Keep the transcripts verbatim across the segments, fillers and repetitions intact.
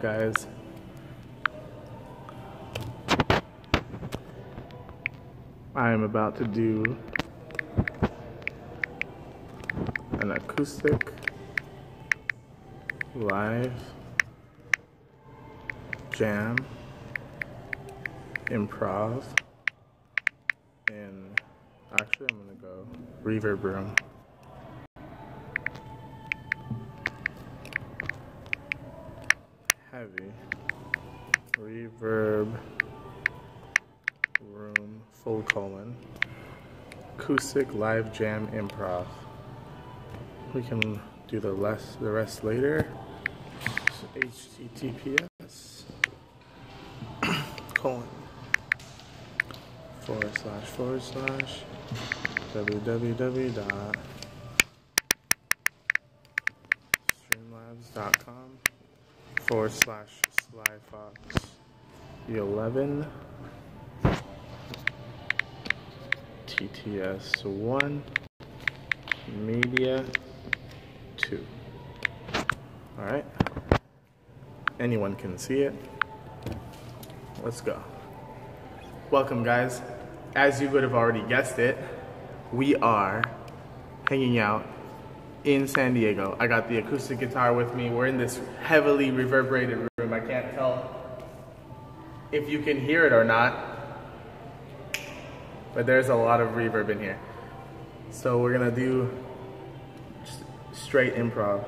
Guys, I am about to do an acoustic live jam improv in, actually I'm gonna go reverb room. Heavy reverb room full colon acoustic live jam improv. We can do the less the rest later. H T T P S colon forward slash forward slash www dot streamlabs dot com forward slash Sly Fox eleven T T S one media two. All right, anyone can see it. Let's go. Welcome, guys. As you would have already guessed it, we are hanging out in San Diego. I got the acoustic guitar with me. We're in this heavily reverberated room. I can't tell if you can hear it or not, but there's a lot of reverb in here. So we're gonna do straight improv.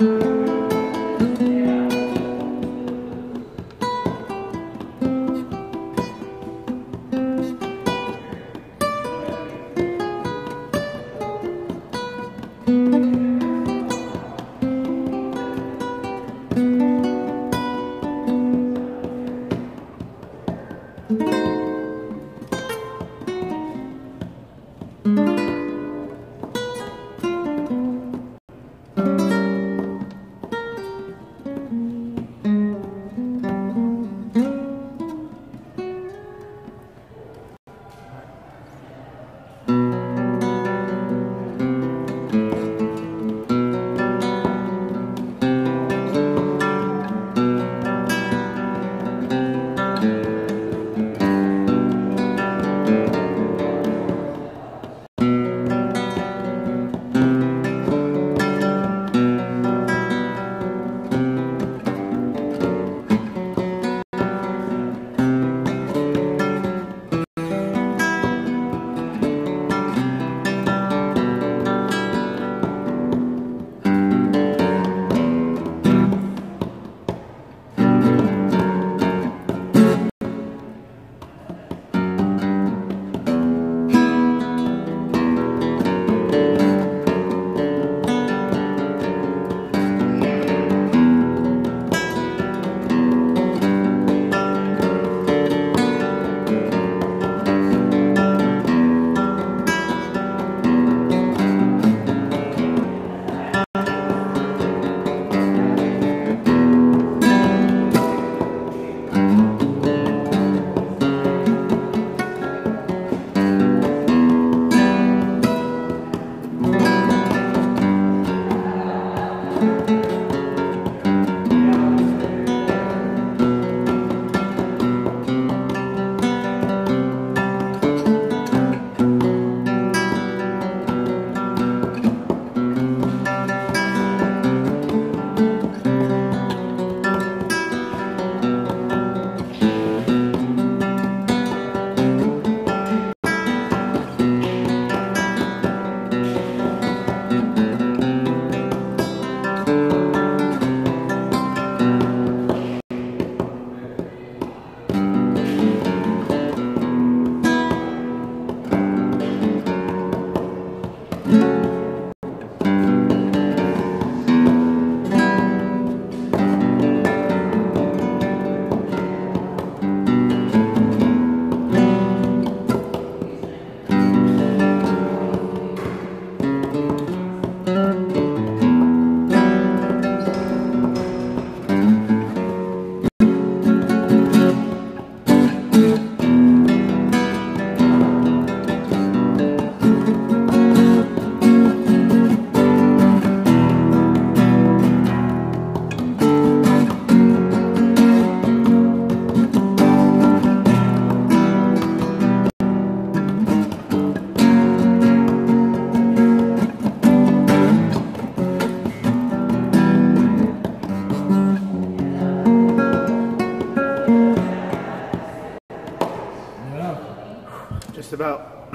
about,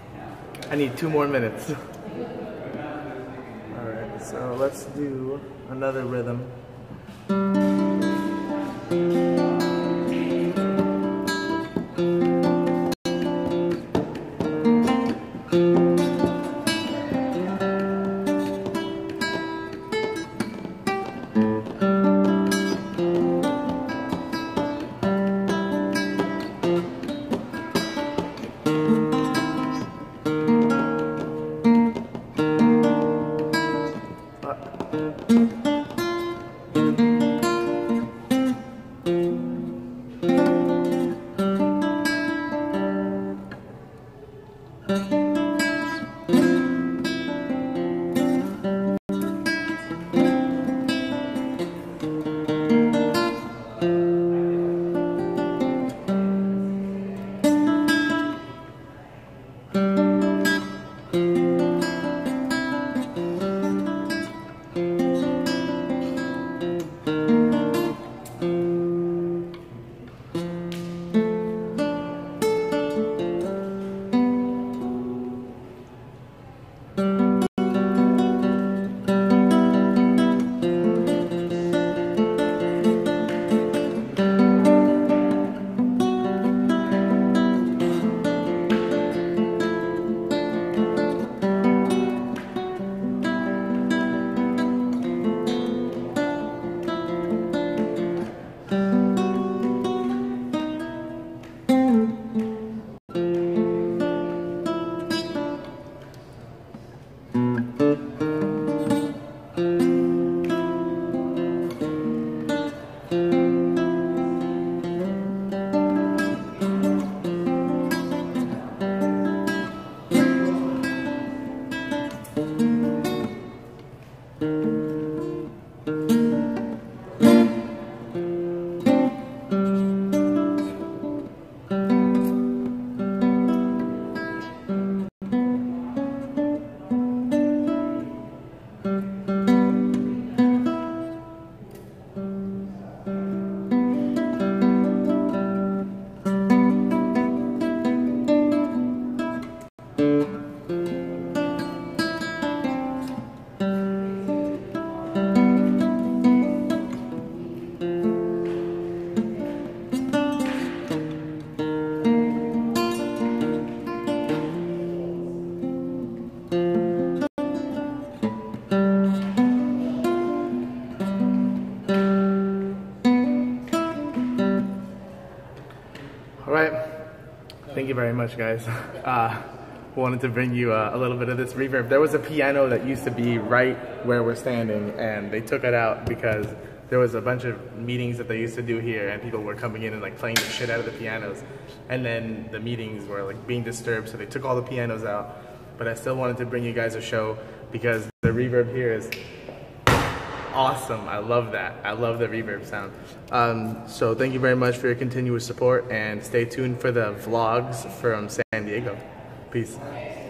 I need two more minutes. Alright, so let's do another rhythm. you very much, guys. Uh, wanted to bring you uh, a little bit of this reverb. There was a piano that used to be right where we're standing, and they took it out because there was a bunch of meetings that they used to do here, and people were coming in and like playing the shit out of the pianos. And then the meetings were like being disturbed, so they took all the pianos out. But I still wanted to bring you guys a show because the reverb here is awesome. I love that. I love the reverb sound. Um, so thank you very much for your continuous support, and stay tuned for the vlogs from San Diego. Peace.